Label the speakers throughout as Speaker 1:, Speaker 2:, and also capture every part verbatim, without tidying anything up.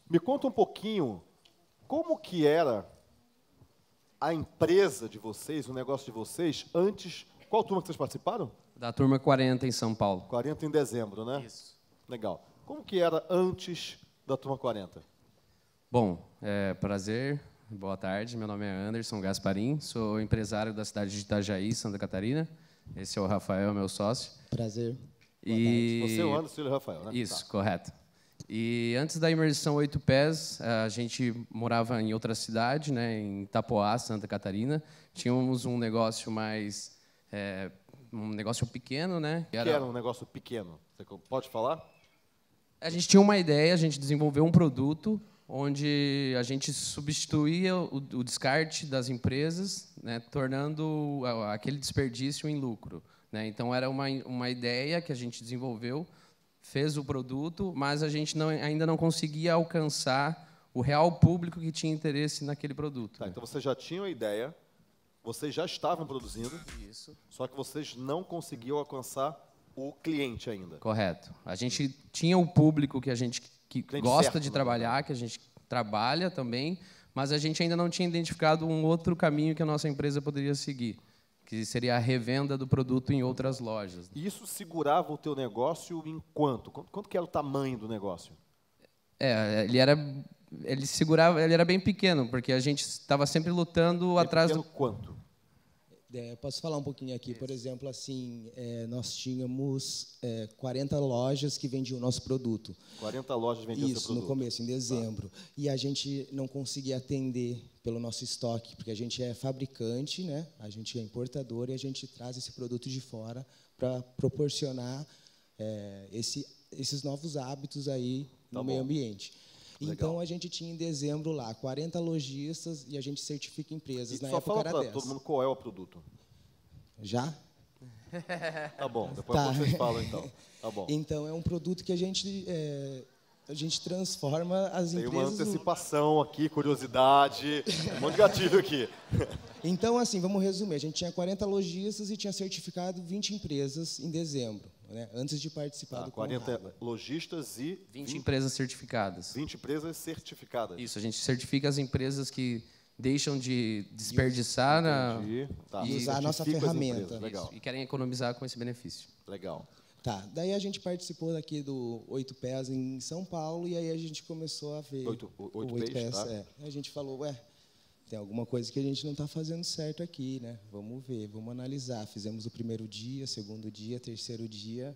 Speaker 1: Me conta um pouquinho como que era a empresa de vocês, o negócio de vocês, antes... Qual turma que vocês participaram?
Speaker 2: Da turma quarenta em São Paulo.
Speaker 1: quarenta em dezembro, né?
Speaker 2: Isso.
Speaker 1: Legal. Como que era antes da turma quarenta?
Speaker 2: Bom, é, prazer, boa tarde. Meu nome é Anderson Gasparim, sou empresário da cidade de Itajaí, Santa Catarina. Esse é o Rafael, meu sócio.
Speaker 3: Prazer.
Speaker 2: E...
Speaker 1: Você é o Anderson e o Rafael, né?
Speaker 2: Isso,
Speaker 1: Tá.
Speaker 2: correto. E antes da imersão oito pés, a gente morava em outra cidade, né, em Itapoá, Santa Catarina. Tínhamos um negócio mais... É, um negócio pequeno, né?
Speaker 1: Que era... era um negócio pequeno? Você pode falar?
Speaker 2: A gente tinha uma ideia, a gente desenvolveu um produto onde a gente substituía o, o descarte das empresas, né, tornando aquele desperdício em lucro, né? Então, era uma, uma ideia que a gente desenvolveu, fez o produto, mas a gente não, ainda não conseguia alcançar o real público que tinha interesse naquele produto.
Speaker 1: Tá,
Speaker 2: né?
Speaker 1: então, vocês já tinham a ideia, vocês já estavam produzindo,
Speaker 2: Isso.
Speaker 1: Só que vocês não conseguiam alcançar o cliente ainda.
Speaker 2: Correto. A gente tinha o público que a gente que
Speaker 1: cliente
Speaker 2: gosta
Speaker 1: certo,
Speaker 2: de trabalhar, que a gente trabalha também, mas a gente ainda não tinha identificado um outro caminho que a nossa empresa poderia seguir, que seria a revenda do produto em outras lojas.
Speaker 1: E isso segurava o teu negócio em quanto? Quanto que era o tamanho do negócio?
Speaker 2: É, ele era, ele segurava, ele era bem pequeno, porque a gente estava sempre lutando
Speaker 1: bem
Speaker 2: atrás
Speaker 1: pequeno
Speaker 2: do
Speaker 1: quanto?
Speaker 3: É, posso falar um pouquinho aqui? Por exemplo, assim, é, nós tínhamos é, quarenta lojas que vendiam o nosso produto.
Speaker 1: quarenta lojas vendiam o seu
Speaker 3: Isso,
Speaker 1: produto.
Speaker 3: no começo, em dezembro. Tá. E a gente não conseguia atender pelo nosso estoque, porque a gente é fabricante, né? A gente é importador e a gente traz esse produto de fora para proporcionar é, esse, esses novos hábitos aí no
Speaker 1: Tá
Speaker 3: meio
Speaker 1: bom.
Speaker 3: ambiente.
Speaker 1: Legal.
Speaker 3: Então, a gente tinha em dezembro lá quarenta lojistas e a gente certifica empresas.
Speaker 1: E
Speaker 3: Na
Speaker 1: só
Speaker 3: época
Speaker 1: fala
Speaker 3: era
Speaker 1: para
Speaker 3: dez.
Speaker 1: todo mundo qual é o produto.
Speaker 3: Já?
Speaker 1: Tá bom, depois
Speaker 3: Tá.
Speaker 1: vocês falam, então. Tá bom.
Speaker 3: Então, é um produto que a gente, é, a gente transforma as
Speaker 1: Tem uma
Speaker 3: empresas...
Speaker 1: antecipação aqui, curiosidade, um monte de gatilho aqui.
Speaker 3: Então, assim, vamos resumir. A gente tinha quarenta lojistas e tinha certificado vinte empresas em dezembro, né, antes de participar
Speaker 1: Tá,
Speaker 3: do
Speaker 1: quarenta
Speaker 3: Conrado.
Speaker 1: lojistas e
Speaker 2: vinte empresas certificadas.
Speaker 1: vinte empresas certificadas.
Speaker 2: Isso, a gente certifica as empresas que deixam de desperdiçar na,
Speaker 1: Entendi. Tá.
Speaker 3: E usar a nossa
Speaker 1: certifica as
Speaker 3: ferramenta.
Speaker 1: empresas. Legal.
Speaker 2: e querem economizar com esse benefício.
Speaker 1: Legal.
Speaker 3: Tá, daí a gente participou daqui do oito pés em São Paulo e aí a gente começou a ver...
Speaker 1: Oito- o- oito
Speaker 3: o oito
Speaker 1: pés,
Speaker 3: pés,
Speaker 1: tá?
Speaker 3: é. A gente falou, ué, tem alguma coisa que a gente não está fazendo certo aqui, né? Vamos ver, vamos analisar. Fizemos o primeiro dia, segundo dia, terceiro dia,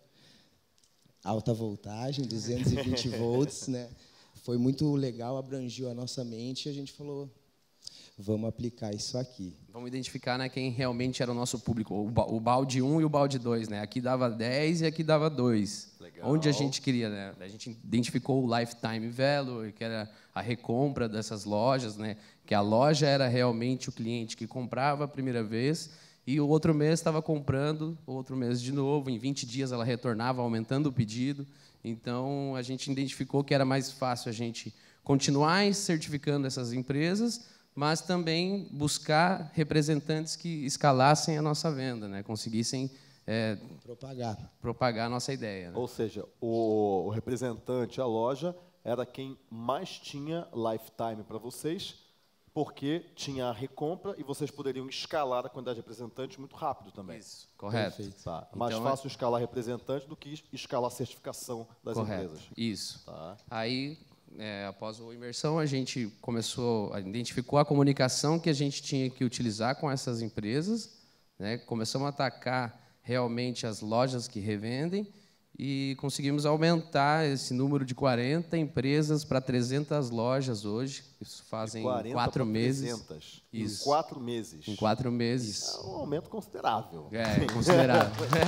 Speaker 3: alta voltagem, duzentos e vinte volts, né? Foi muito legal, abrangiu a nossa mente e a gente falou, vamos aplicar isso aqui.
Speaker 2: Vamos identificar, né, quem realmente era o nosso público, o, ba- o balde um e o balde dois, né? Aqui dava dez e aqui dava dois.
Speaker 1: Legal.
Speaker 2: Onde a gente queria, né? A gente identificou o lifetime value, que era a recompra dessas lojas, né? Que a loja era realmente o cliente que comprava a primeira vez e o outro mês estava comprando, outro mês de novo, em vinte dias ela retornava, aumentando o pedido. Então, a gente identificou que era mais fácil a gente continuar certificando essas empresas, mas também buscar representantes que escalassem a nossa venda, né? Conseguissem é,
Speaker 3: Propagar.
Speaker 2: propagar a nossa ideia. Né?
Speaker 1: Ou seja, o, o representante, a loja, era quem mais tinha lifetime para vocês, porque tinha a recompra e vocês poderiam escalar a quantidade de representantes muito rápido também.
Speaker 2: Isso, correto.
Speaker 3: Perfeito.
Speaker 1: Tá. Mais
Speaker 2: Então, é-
Speaker 1: fácil escalar representante do que escalar a certificação das
Speaker 2: Correto.
Speaker 1: empresas.
Speaker 2: Isso.
Speaker 1: Tá.
Speaker 2: Aí, é, após a imersão, a gente começou, a- identificou a comunicação que a gente tinha que utilizar com essas empresas, né? Começamos a atacar realmente as lojas que revendem e conseguimos aumentar esse número de quarenta empresas para trezentas lojas hoje. Isso fazem
Speaker 1: quarenta
Speaker 2: quatro
Speaker 1: para
Speaker 2: meses.
Speaker 1: trezentas.
Speaker 2: Isso.
Speaker 1: Em quatro meses.
Speaker 2: Em quatro meses.
Speaker 1: É um aumento considerável.
Speaker 2: É, considerável.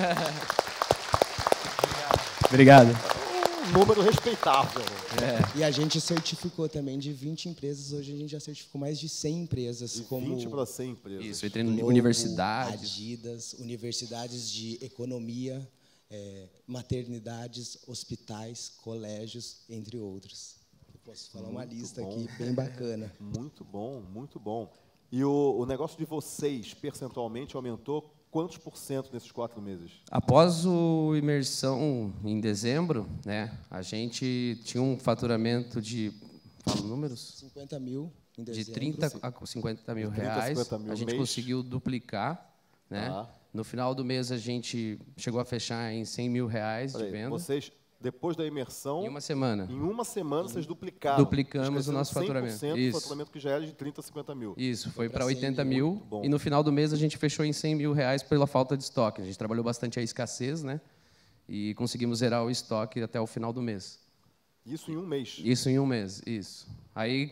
Speaker 2: Obrigado.
Speaker 1: Um número respeitável.
Speaker 3: E a gente certificou também de vinte empresas, hoje a gente já certificou mais de cem empresas,
Speaker 1: De
Speaker 3: como
Speaker 1: vinte para cem empresas.
Speaker 2: Isso, entre
Speaker 3: Globo,
Speaker 2: universidades.
Speaker 3: Adidas, universidades de economia, é, maternidades, hospitais, colégios, entre outros. Eu posso falar uma
Speaker 1: Muito
Speaker 3: lista
Speaker 1: bom.
Speaker 3: aqui bem bacana.
Speaker 1: Muito bom, muito bom. E o, o negócio de vocês, percentualmente, aumentou quantos por cento nesses quatro meses?
Speaker 2: Após o imersão em dezembro, né, a gente tinha um faturamento de Fala números?
Speaker 3: cinquenta mil em dezembro.
Speaker 2: De trinta a cinquenta mil
Speaker 1: trinta a
Speaker 2: reais.
Speaker 1: cinquenta mil
Speaker 2: A gente
Speaker 1: mês.
Speaker 2: conseguiu duplicar, né?
Speaker 1: Tá.
Speaker 2: No final do mês, a gente chegou a fechar em cem mil reais de
Speaker 1: Peraí,
Speaker 2: venda.
Speaker 1: vocês, depois da imersão,
Speaker 2: Em uma semana.
Speaker 1: em uma semana vocês duplicaram.
Speaker 2: Duplicamos
Speaker 1: Vocês
Speaker 2: o nosso
Speaker 1: cresceram
Speaker 2: faturamento.
Speaker 1: cem por cento
Speaker 2: Isso.
Speaker 1: do faturamento que já era de trinta a cinquenta mil.
Speaker 2: Isso, foi
Speaker 3: pra
Speaker 2: para
Speaker 3: cem
Speaker 2: oitenta
Speaker 3: mil.
Speaker 2: mil.
Speaker 1: Muito bom.
Speaker 2: E no final do mês, a gente fechou em cem mil reais pela falta de estoque. A gente trabalhou bastante a escassez, né? E conseguimos zerar o estoque até o final do mês.
Speaker 1: Isso em um mês.
Speaker 2: Isso em um mês, isso. Aí,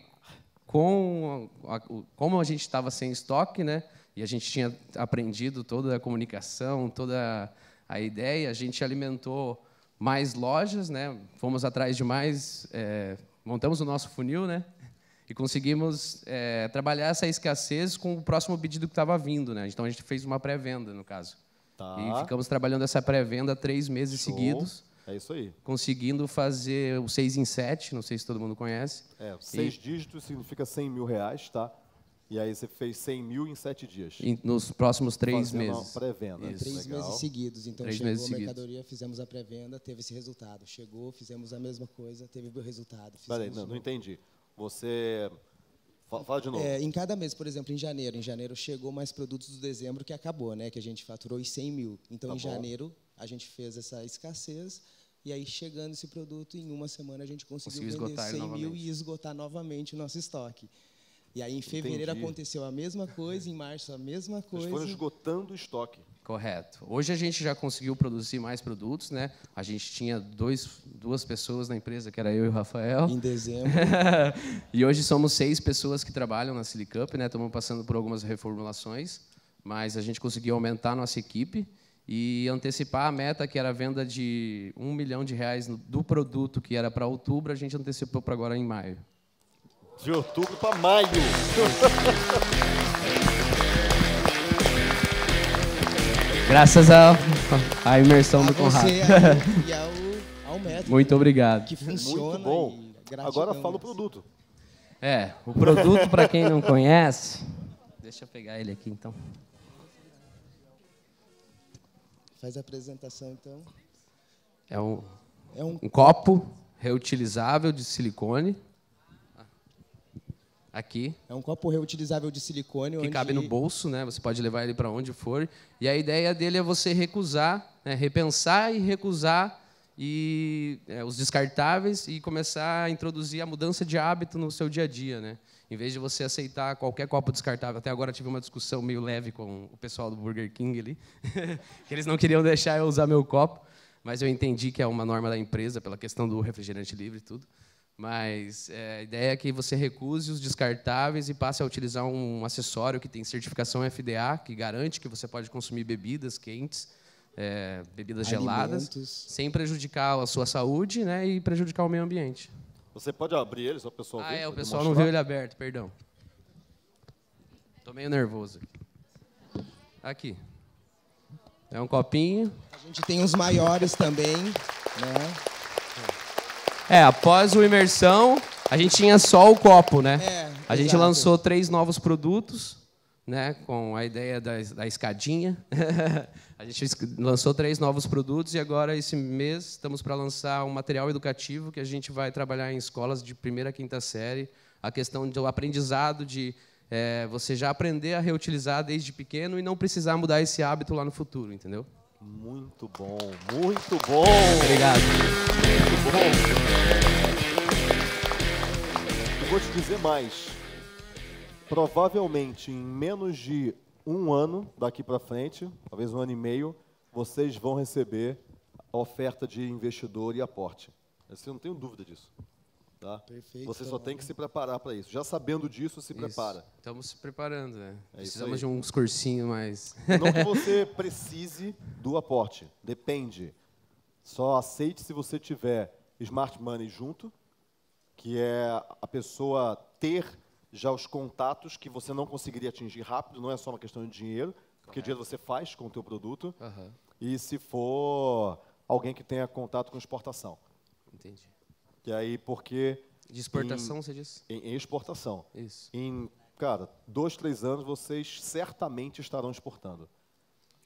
Speaker 2: com a, o- como a gente estava sem estoque, né, e a gente tinha aprendido toda a comunicação, toda a ideia, a gente alimentou mais lojas, né, fomos atrás de mais, é, montamos o nosso funil, né, e conseguimos é, trabalhar essa escassez com o próximo pedido que estava vindo, né. Então a gente fez uma pré-venda, no caso.
Speaker 1: Tá.
Speaker 2: E ficamos trabalhando essa pré-venda três meses
Speaker 1: Show.
Speaker 2: seguidos,
Speaker 1: É isso aí.
Speaker 2: conseguindo fazer o seis em sete, não sei se todo mundo conhece.
Speaker 1: É, seis dígitos significa cem mil reais, tá? E aí você fez cem mil em sete dias.
Speaker 2: Em- nos próximos três
Speaker 1: Fazendo uma
Speaker 2: meses.
Speaker 1: pré-venda.
Speaker 2: Isso.
Speaker 3: Três
Speaker 1: Legal.
Speaker 3: meses seguidos. Então,
Speaker 2: Três
Speaker 3: chegou
Speaker 2: meses
Speaker 3: a
Speaker 2: seguidos.
Speaker 3: mercadoria, fizemos a pré-venda, teve esse resultado. Chegou, fizemos a mesma coisa, teve o resultado.
Speaker 1: Peraí,
Speaker 3: fizemos
Speaker 1: não,
Speaker 3: de
Speaker 1: não
Speaker 3: novo.
Speaker 1: entendi. Você... fa- Fala de novo.
Speaker 3: É, em cada mês, por exemplo, em janeiro. Em janeiro chegou mais produtos do dezembro que acabou, né? Que a gente faturou os cem mil. Então,
Speaker 1: Tá
Speaker 3: em
Speaker 1: bom.
Speaker 3: janeiro, a gente fez essa escassez. E aí, chegando esse produto, em uma semana a gente conseguiu
Speaker 2: Conseguiu
Speaker 3: vender
Speaker 2: esgotar ele
Speaker 3: cem mil
Speaker 2: novamente.
Speaker 3: e esgotar novamente o nosso estoque. E aí, em fevereiro,
Speaker 1: Entendi.
Speaker 3: aconteceu a mesma coisa. Em março, a mesma
Speaker 1: Vocês
Speaker 3: coisa.
Speaker 1: foram esgotando o estoque.
Speaker 2: Correto. Hoje a gente já conseguiu produzir mais produtos, né? A gente tinha dois, duas pessoas na empresa, que era eu e o Rafael.
Speaker 3: Em dezembro.
Speaker 2: E hoje somos seis pessoas que trabalham na Silicup, né? Estamos passando por algumas reformulações, mas a gente conseguiu aumentar a nossa equipe e antecipar a meta, que era a venda de um milhão de reais no- do produto, que era para outubro, a gente antecipou para agora em maio.
Speaker 1: De outubro para maio.
Speaker 2: Graças à à imersão
Speaker 3: A
Speaker 2: do Conrado.
Speaker 3: você aí, e ao, ao método
Speaker 2: Muito obrigado.
Speaker 3: que funciona.
Speaker 1: Muito bom.
Speaker 3: e gratidão
Speaker 1: Agora fala o
Speaker 3: mesmo.
Speaker 1: produto.
Speaker 2: É, o produto, para quem não conhece... Deixa eu pegar ele aqui, então.
Speaker 3: Faz a apresentação, então.
Speaker 2: É um,
Speaker 3: É um
Speaker 2: um copo reutilizável de silicone. Aqui,
Speaker 3: É um copo reutilizável de silicone.
Speaker 2: que
Speaker 3: onde
Speaker 2: cabe no bolso, né? Você pode levar ele para onde for. E a ideia dele é você recusar, né? Repensar e recusar e é, os descartáveis e começar a introduzir a mudança de hábito no seu dia a dia, né? Em vez de você aceitar qualquer copo descartável. Até agora tive uma discussão meio leve com o pessoal do Burger King ali, que eles não queriam deixar eu usar meu copo, mas eu entendi que é uma norma da empresa pela questão do refrigerante livre e tudo. Mas é, a ideia é que você recuse os descartáveis e passe a utilizar um acessório que tem certificação F D A, que garante que você pode consumir bebidas quentes, é, bebidas geladas,
Speaker 3: alimentos.
Speaker 2: sem prejudicar a sua saúde, né, e prejudicar o meio ambiente.
Speaker 1: Você pode abrir ele, só o pessoal
Speaker 2: Ah,
Speaker 1: ver,
Speaker 2: é, o
Speaker 1: pra
Speaker 2: pessoal não
Speaker 1: demonstrar?
Speaker 2: viu ele aberto, perdão. Estou meio nervoso. Aqui. É um copinho.
Speaker 3: A gente tem os maiores também, né?
Speaker 2: É, após o imersão, a gente tinha só o copo, né?
Speaker 3: É,
Speaker 2: a gente
Speaker 3: exato.
Speaker 2: lançou três novos produtos, né? Com a ideia da, da escadinha. A gente es- lançou três novos produtos e agora, esse mês, estamos para lançar um material educativo que a gente vai trabalhar em escolas de primeira a quinta série, a questão do aprendizado de é, você já aprender a reutilizar desde pequeno e não precisar mudar esse hábito lá no futuro, entendeu?
Speaker 1: Muito bom, muito bom.
Speaker 2: Obrigado.
Speaker 1: Muito bom. Eu vou te dizer mais. Provavelmente, em menos de um ano daqui para frente, talvez um ano e meio, vocês vão receber a oferta de investidor e aporte. Eu não tenho dúvida disso. Tá?
Speaker 3: Perfeito,
Speaker 1: Você só
Speaker 3: então.
Speaker 1: tem que se preparar para isso. Já sabendo disso, se
Speaker 2: Isso.
Speaker 1: prepara.
Speaker 2: Estamos se preparando, né?
Speaker 1: É isso
Speaker 2: Precisamos
Speaker 1: aí.
Speaker 2: de uns cursinhos mais.
Speaker 1: Não que você precise do aporte. Depende. Só aceite se você tiver smart money junto, que é a pessoa ter já os contatos que você não conseguiria atingir rápido, não é só uma questão de dinheiro, porque dinheiro você faz com o teu produto,
Speaker 2: Aham,
Speaker 1: e se for alguém que tenha contato com exportação.
Speaker 2: entendi.
Speaker 1: E aí, porque
Speaker 2: De exportação, você disse?
Speaker 1: em, em exportação,
Speaker 2: Isso.
Speaker 1: em, cara, dois, três anos, vocês certamente estarão exportando.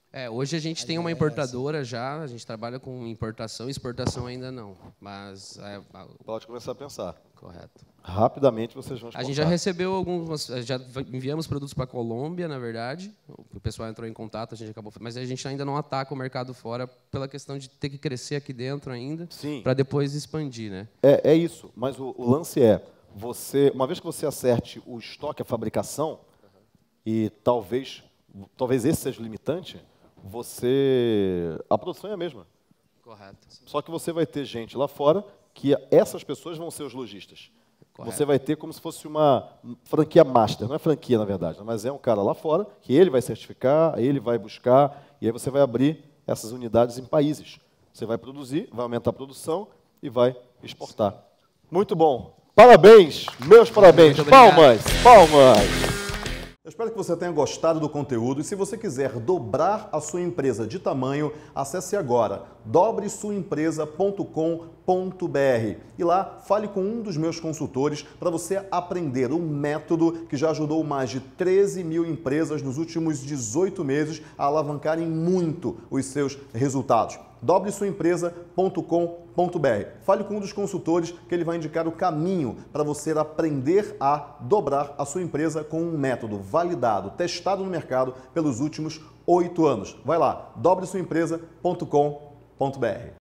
Speaker 2: É, hoje a gente
Speaker 3: A
Speaker 2: tem uma
Speaker 3: ideia é
Speaker 2: importadora já, a gente trabalha com importação, exportação ainda não, mas é, a-
Speaker 1: Pode começar a pensar.
Speaker 2: correto.
Speaker 1: Rapidamente vocês vão
Speaker 2: A
Speaker 1: exportar.
Speaker 2: gente já recebeu alguns, já enviamos produtos para a Colômbia, na verdade. O pessoal entrou em contato, a gente acabou, mas a gente ainda não ataca o mercado fora pela questão de ter que crescer aqui dentro ainda,
Speaker 1: Sim.
Speaker 2: para depois expandir, né?
Speaker 1: É, é isso, mas o, o lance é, você, uma vez que você acerte o estoque, a fabricação, e talvez, talvez esse seja o limitante, você, a produção é a mesma.
Speaker 2: Correto.
Speaker 1: Só que você vai ter gente lá fora que essas pessoas vão ser os lojistas.
Speaker 2: Correto.
Speaker 1: Você vai ter como se fosse uma franquia master, não é franquia na verdade, mas é um cara lá fora que ele vai certificar, ele vai buscar, e aí você vai abrir essas unidades em países. Você vai produzir, vai aumentar a produção e vai exportar. Muito bom. Parabéns, meus parabéns.
Speaker 2: Muito obrigado.
Speaker 1: Palmas, palmas.
Speaker 4: Eu espero que você tenha gostado do conteúdo e se você quiser dobrar a sua empresa de tamanho, acesse agora dobre sua empresa ponto com ponto br e lá fale com um dos meus consultores para você aprender um método que já ajudou mais de treze mil empresas nos últimos dezoito meses a alavancarem muito os seus resultados. dobre sua empresa ponto com ponto br. Fale com um dos consultores que ele vai indicar o caminho para você aprender a dobrar a sua empresa com um método validado, testado no mercado pelos últimos oito anos. Vai lá, dobre sua empresa ponto com ponto br.